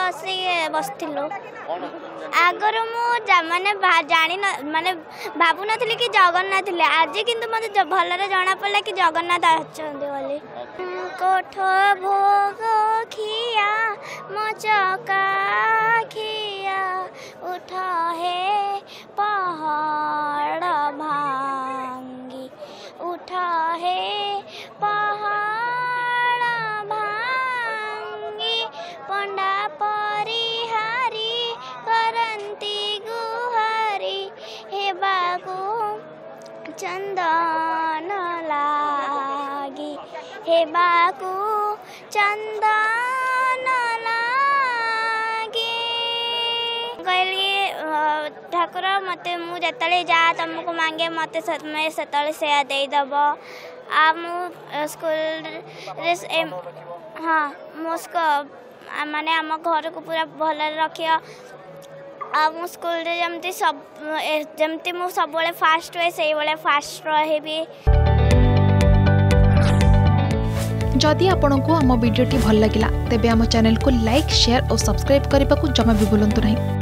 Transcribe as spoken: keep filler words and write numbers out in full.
बसी बसथिलु आगर मु माने जानी माने भाबु नथिले कि जगन्नाथ थिले आज किंतु मते भलरे जाना पड़ला कि जगन्नाथ आछंदी बोली कोठ भोग खिया मचका खिया उठा है पहाड़ भांगी उठा है पहाड़ भांगी पंडा परिहारी करंती गुहारी हे बागु चंदन लागी हे बागु चंदन लागी कहली ठाकुर मते मु जतले जा तुमको मांगे मते मैं सेतले से दे दब आ मु स्कूल हाँ मुस्को माने आम घर को पूरा भल रखिया आ मु स्कूल रे जमती सब जमती मु सब बेले फास्ट हुए से बेले फास्ट रही। जदि आपंक आम भिडी भल लगा तेब आम चैनल को लाइक शेयर और सब्सक्राइब करने को जमा भी भूलु नहीं।